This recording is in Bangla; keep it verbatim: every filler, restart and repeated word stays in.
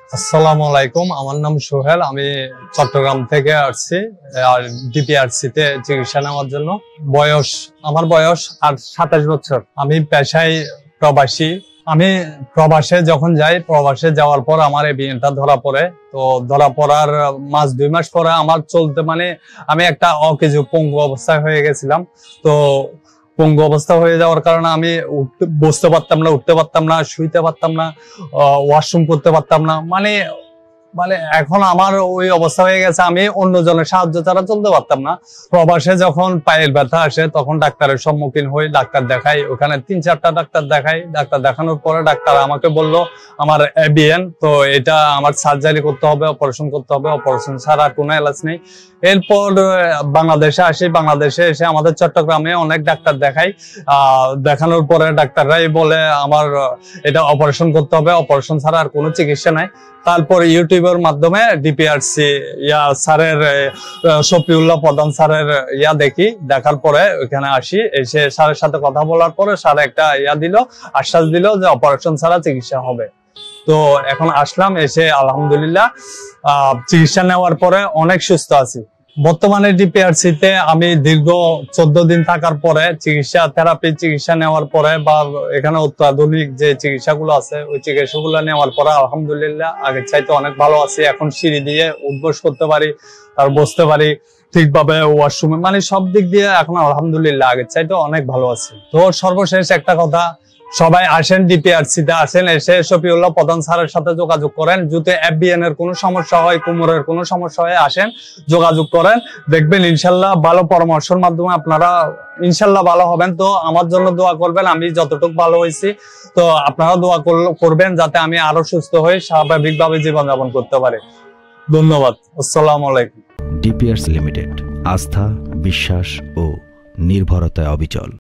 আসসালামু আলাইকুম, আমার নাম সোহেল। আমি চট্টগ্রাম থেকে আসছি আর ডিপিআরসি তে চিকিৎসা নেওয়ার জন্য। বয়স আমার বয়স আর সাতাশ বছর। আমি পেশায় প্রবাসী। আমি প্রবাসে যখন যাই, প্রবাসে যাওয়ার পর আমার এই বিয়েটা ধরা পড়ে। তো ধরা পড়ার মাস দুই মাস পরে আমার চলতে মানে আমি একটা অকেজো পঙ্গু অবস্থায় হয়ে গেছিলাম। তো পঙ্গু অবস্থা হয়ে যাওয়ার কারণে আমি বসতে পারতাম না, উঠতে পারতাম না, শুইতে পারতাম না, ওয়াশরুম করতে পারতাম না। মানে মানে এখন আমার ওই অবস্থা হয়ে গেছে, আমি অন্যজনের সাহায্য ছাড়া চলতে পারতাম না। প্রবাসে যখন পায়ের ব্যথা আসে তখন ডাক্তারের সম্মুখীন হই, ডাক্তার দেখাই। ওখানে তিন চারটা ডাক্তার দেখাই। ডাক্তার দেখানোর পরে ডাক্তার আমাকে বলল আমার এবিএন, তো এটা আমার সার্জারি করতে হবে, অপারেশন করতে হবে, অপারেশন ছাড়া কোনো এলাজ নেই। এরপর বাংলাদেশে আসি। বাংলাদেশে এসে আমাদের চট্টগ্রামে অনেক ডাক্তার দেখাই। আহ দেখানোর পরে ডাক্তাররাই বলে আমার এটা অপারেশন করতে হবে, অপারেশন ছাড়া আর কোনো চিকিৎসা নাই। তারপর ইউটিউবের মাধ্যমে ডিপিআরসি ইয়া স্যারের শফিউল্লাহ প্রধান স্যারের ইয়া দেখি। দেখার পরে ওইখানে আসি। এসে স্যারের সাথে কথা বলার পরে স্যার একটা ইয়া দিল, আশ্বাস দিল যে অপারেশন ছাড়া চিকিৎসা হবে। তো এখন আসলাম, এসে আলহামদুলিল্লাহ আহ চিকিৎসা নেওয়ার পরে অনেক সুস্থ আছি। বর্তমানে ডিপিআরসি তে আমি দীর্ঘ চোদ্দ দিন থাকার পরে চিকিৎসা থেরাপি চিকিৎসা নেওয়ার পরে বা এখানে অত্যাধুনিক যে চিকিৎসাগুলো আছে ওই চিকিৎসাগুলো নেওয়ার পরে আলহামদুলিল্লাহ আগের চাইতে অনেক ভালো আছি। এখন সিঁড়ি দিয়ে উঠবস করতে পারি, আর বসতে পারি ঠিকভাবে, ওয়াশরুমে, মানে সব দিক দিয়ে এখন আলহামদুলিল্লাহ আগের চাইতে অনেক ভালো আছি। তো সর্বশেষ একটা কথা, সবাই আসেন, ডিপিআরসি তে আসেন, এসে শফিউল্লাহ প্রধান স্যারের সাথে যোগাযোগ করেন। যদি এফবিএন এর কোনো সমস্যা হয়, কোমরের কোনো সমস্যা হয়, আসেন, যোগাযোগ করেন, দেখবেন ইনশাল্লাহ ভালো পরামর্শের মাধ্যমে আপনারা ইনশাল্লাহ ভালো হবেন। তো আমার জন্য দোয়া করবেন, আমি যতটুকু ভালো হয়েছি। তো আপনারা দোয়া করবেন যাতে আমি আরো সুস্থ হয়ে স্বাভাবিকভাবে জীবনযাপন করতে পারি। ধন্যবাদ। আসসালামু আলাইকুম। ডিপিআরসি লিমিটেড, আস্থা, বিশ্বাস ও নির্ভরতায় অবিচল।